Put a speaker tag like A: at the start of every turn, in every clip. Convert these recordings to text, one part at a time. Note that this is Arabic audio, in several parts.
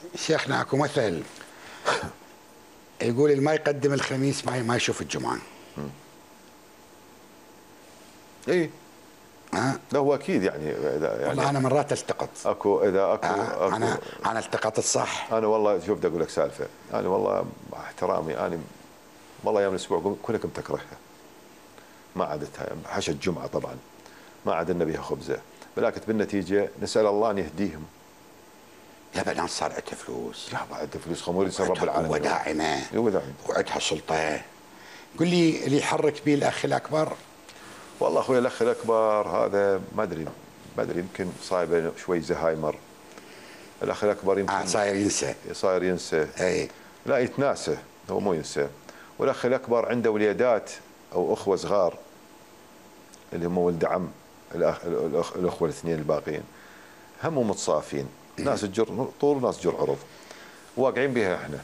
A: شيخنا اكو مثل يقول اللي ما يقدم الخميس ما يشوف الجمعه.
B: اي
A: ها؟
B: لا هو اكيد يعني اذا
A: والله انا مرات التقط.
B: اكو اذا اكو
A: انا التقطت صح.
B: انا والله شوف بدي اقول لك سالفه. انا والله مع احترامي انا والله ايام الاسبوع كلها كنت اكرهها. ما عادتها حشا الجمعه طبعا ما عدلنا بها خبزه، ولكن بالنتيجه نسال الله ان يهديهم.
A: يا بنات صار عندها فلوس.
B: يا بعد فلوس خمور يسال رب العالمين.
A: وداعمه
B: وداعمه
A: وعندها سلطه. قل لي اللي يحرك به الاخ الاكبر.
B: والله اخوي الاخ الاكبر هذا ما ادري يمكن صايب شوي زهايمر. الاخ الاكبر يمكن صاير ينسى.
A: اي
B: لا يتناسى، هو مو ينسى. والاخ الاكبر عنده وليدات او اخوه صغار اللي هم ولد عم الاخوه الاثنين الباقيين هم متصافين، ناس تجر طول وناس تجر عرض واقعين بها احنا.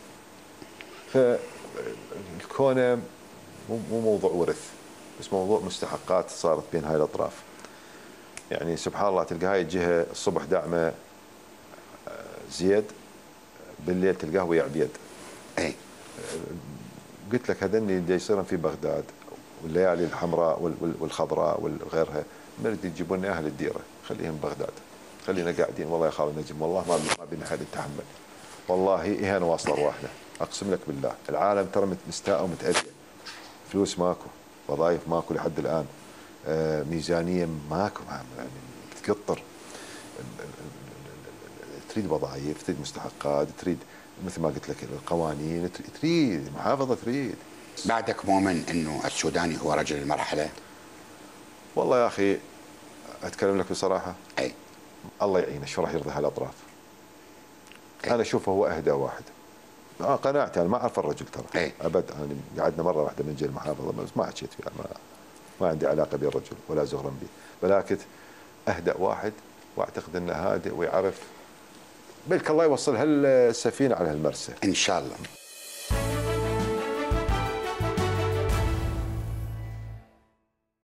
B: فالكونه مو موضوع ورث، بس موضوع مستحقات صارت بين هاي الاطراف. يعني سبحان الله تلقى هاي الجهه الصبح داعمه زيد، بالليل تلقاه ويا عبيد.
A: اي
B: قلت لك هذني اللي يصيرن في بغداد والليالي الحمراء والخضراء وغيرها نريد يجيبون لنا اهل الديره، خليهم بغداد، خلينا قاعدين. والله يا خالد نجم والله ما بينا حد يتحمل، والله اهانه واصله ارواحنا، اقسم لك بالله. العالم ترى مستاء ومتأذي، فلوس ماكو، وظائف ماكو لحد الان، ميزانيه ماكو، يعني بتقطر. تريد وظائف، تريد مستحقات، تريد مثل ما قلت لك القوانين، تريد محافظه، تريد.
A: بعدك مؤمن انه السوداني هو رجل المرحله؟
B: والله يا اخي اتكلم لك بصراحه،
A: اي
B: الله يعينه شو راح يرضي هالاطراف. انا اشوفه هو اهدى واحد. قناعتي انا ما اعرف الرجل ترى ابد. انا قعدنا مره واحده من جيل المحافظه بس ما حكيت فيها، ما عندي علاقه بالرجل ولا زغرا به، ولكن اهدأ واحد واعتقد انه هادئ ويعرف. بلك الله يوصل هالسفينه على هالمرسى
A: ان شاء الله.